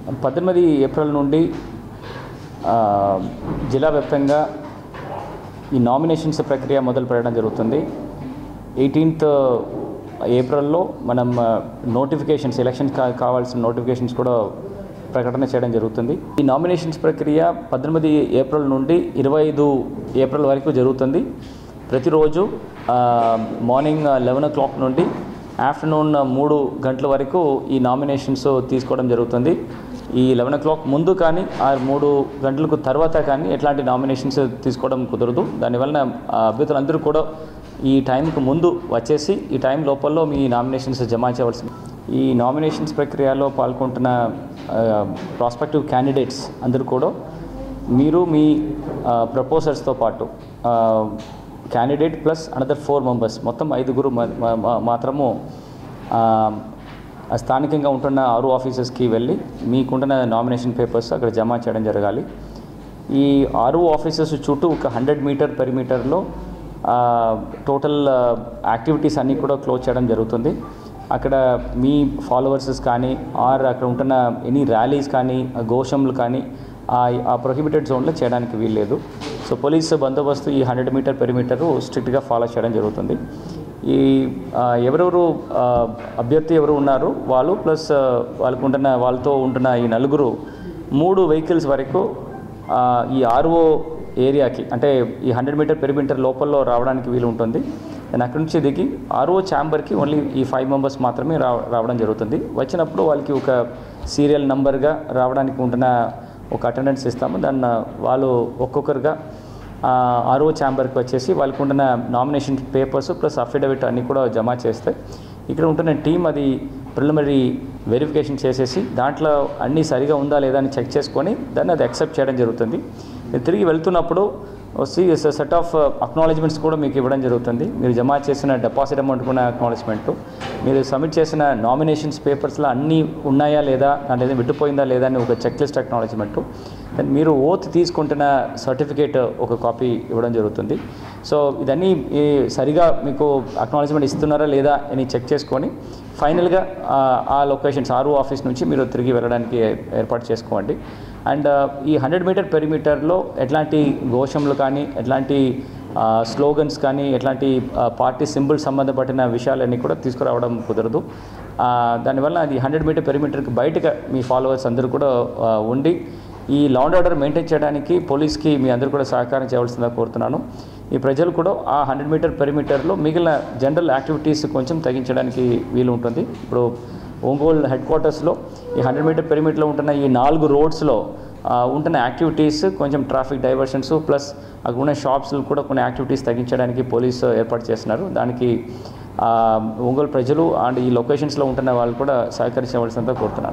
18 April నుండి జిల్లా వ్యాప్తంగా ఈ నామినేషన్స్ ప్రక్రియ మొదలు పెట్టడం జరుగుతుంది. 18th ఏప్రిల్లో మనం నోటిఫికేషన్స్ ఎలక్షన్ కావాల్సిన నోటిఫికేషన్స్ కూడా ప్రకటన చేయడం జరుగుతుంది. ఈ నామినేషన్స్ ప్రక్రియ 18 ఏప్రిల్ నుండి 25 ఏప్రిల్ వరకు జరుగుతుంది. ప్రతిరోజు మార్నింగ్ 11 o'clock నుండి ఆఫ్టర్నూన్ 3 గంటల వరకు ఈ నామినేషన్స్ తీసుకోవడం జరుగుతుంది. ఈ 11 o'clock ముందు కానీ ఆ 3 గంటలకు తర్వాత కానీ ఎట్లాంటి నామినేషన్స్ తీసుకోవడం కుదరదు. దానివల్ల అభ్యర్థులందరూ కూడా ఈ టైంకు ముందు వచ్చేసి ఈ టైం లోపల్లో మీ నామినేషన్స్ జమ చేయవలసింది. ఈ నామినేషన్స్ ప్రక్రియలో పాల్గొంటున్న ప్రాస్పెక్టివ్ క్యాండిడేట్స్ అందరూ కూడా మీరు మీ ప్రపోజర్స్తో పాటు క్యాండిడేట్ ప్లస్ అనదర్ 4 members మొత్తం 5 మాత్రము స్థానికంగా ఉంటున్న 6 ఆఫీసెస్కి వెళ్ళి మీకుంటున్న నామినేషన్ పేపర్స్ అక్కడ జమ చేయడం జరగాలి. ఈ 6 ఆఫీసెస్ చుట్టూ ఒక 100 meter పెరిమీటర్లో టోటల్ యాక్టివిటీస్ అన్నీ కూడా క్లోజ్ చేయడం జరుగుతుంది. అక్కడ మీ ఫాలోవర్సెస్ కానీ ఆర్ అక్కడ ఉంటున్న ఎనీ ర్యాలీస్ కానీ ఘోషములు కానీ ఆ ప్రొహిబిటెడ్ జోన్లో చేయడానికి వీల్లేదు. సో పోలీసు బందోబస్తు ఈ 100 meter పెరిమీటరు స్ట్రిక్ట్గా ఫాలో చేయడం జరుగుతుంది. ఈ ఎవరెవరు అభ్యర్థి ఎవరు ఉన్నారు వాళ్ళు ప్లస్ వాళ్ళతో ఉంటున్న ఈ 4 3 vehicles వరకు ఈ ఆర్ఓ ఏరియాకి అంటే ఈ 100 meter పెరిమీటర్ లోపల్లో రావడానికి వీలు ఉంటుంది. నేను అక్కడి నుంచి దిగి ఆర్ఓ ఛాంబర్కి ఓన్లీ ఈ 5 members మాత్రమే రావడం జరుగుతుంది. వచ్చినప్పుడు వాళ్ళకి ఒక సీరియల్ నెంబర్గా రావడానికి ఉంటున్న ఒక అటెండెన్స్ ఇస్తాము. దాన్ని వాళ్ళు ఒక్కొక్కరుగా ఆర్ఓ ఛాంబర్కి వచ్చేసి వాళ్ళకు ఉంటున్న నామినేషన్ పేపర్స్ ప్లస్ అఫిడవిట్ అన్నీ కూడా జమ చేస్తే ఇక్కడ ఉంటున్న టీం అది ప్రిలిమినరీ వెరిఫికేషన్ చేసేసి దాంట్లో అన్నీ సరిగా ఉందా లేదా అని చెక్ చేసుకొని దాన్ని అది యాక్సెప్ట్ చేయడం జరుగుతుంది. తిరిగి వెళ్తున్నప్పుడు సెట్ ఆఫ్ అక్నాలెడ్జ్మెంట్స్ కూడా మీకు ఇవ్వడం జరుగుతుంది. మీరు జమ చేసిన డిపాజిట్ అమౌంట్ కూడా అక్నాలెడ్జ్మెంట్, మీరు సబ్మిట్ చేసిన నామినేషన్స్ పేపర్స్లో అన్నీ ఉన్నాయా లేదా దాంట్లో విడిపోయిందా లేదా అని ఒక చెక్ లిస్ట్ అక్నాలెడ్జ్మెంట్, దెన్ మీరు ఓత్ తీసుకుంటున్న సర్టిఫికేట్ ఒక కాపీ ఇవ్వడం జరుగుతుంది. సో ఇదన్నీ సరిగా మీకు అక్నాలెడ్జ్మెంట్ ఇస్తున్నారా లేదా అని చెక్ చేసుకొని ఫైనల్గా ఆ లొకేషన్స్ ఆర్ఓ ఆఫీస్ నుంచి మీరు తిరిగి వెళ్ళడానికి ఏర్పాటు చేసుకోండి. అండ్ ఈ 100 meter పెరిమీటర్లో ఎట్లాంటి ఘోషములు కానీ ఎట్లాంటి స్లోగన్స్ కానీ ఎట్లాంటి పార్టీ సింబల్స్ సంబంధపడిన విషయాలన్నీ కూడా తీసుకురావడం కుదరదు. దానివల్ల అది 100 meter పెరిమీటర్కి బయటగా మీ ఫాలోవర్స్ అందరూ కూడా ఉండి ఈ లా అండ్ ఆర్డర్ మెయింటైన్ చేయడానికి పోలీస్కి మీ అందరూ కూడా సహకారం చేయవలసిందిగా కోరుతున్నాను. ఈ ప్రజలు కూడా ఆ 100 meter పెరిమీటర్లో మిగిలిన జనరల్ యాక్టివిటీస్ కొంచెం తగ్గించడానికి వీలు ఉంటుంది. ఇప్పుడు ఒంగోలు హెడ్ క్వార్టర్స్లో ఈ 100 meter పెరిమీటర్లో ఉంటున్న ఈ 4 roadsలో ఉంటున్న యాక్టివిటీస్ కొంచెం ట్రాఫిక్ డైవర్షన్స్ ప్లస్ అక్కడ ఉన్న షాప్స్ కూడా కొన్ని యాక్టివిటీస్ తగ్గించడానికి పోలీసు ఏర్పాటు చేస్తున్నారు. దానికి ఒంగోలు ప్రజలు అండ్ ఈ లొకేషన్స్లో ఉంటున్న వాళ్ళు కూడా సహకరించవలసిందిగా కోరుతున్నాను.